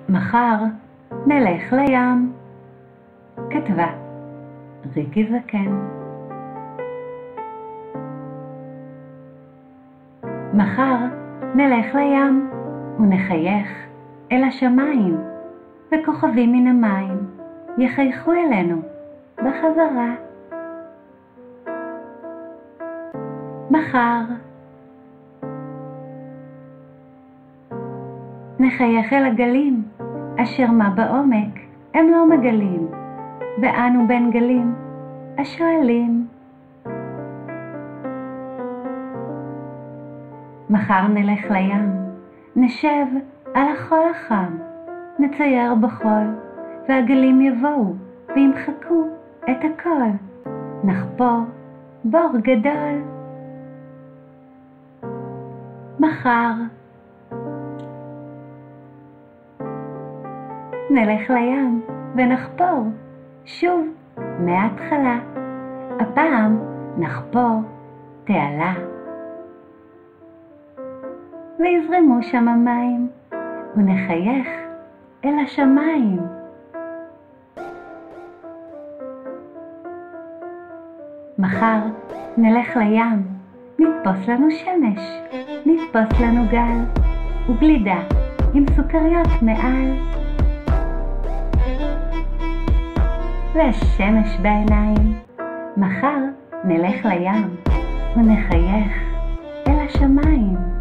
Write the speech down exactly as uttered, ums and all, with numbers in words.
מחר נלך לים. כתבה ריקי זקן. מחר נלך לים ונחייך אל השמיים, וכוכבים מן המים יחייכו אלינו בחזרה. מחר נחייך אל הגלים, אשר מה בעומק הם לא מגלים, ואנו בין גלים השואלים. מחר נלך לים, נשב על החול החם, נצייר בחול, והגלים יבואו וימחקו את הכל, נחפור בור גדול. מחר נלך לים ונחפור שוב מההתחלה. הפעם נחפור תעלה, ויזרמו שם המים ונחייך אל השמיים. מחר נלך לים, נתפוס לנו שמש, נתפוס לנו גל וגלידה עם סוכריות מעל, והשמש בעיניים. מחר נלך לים ונחייך אל השמיים.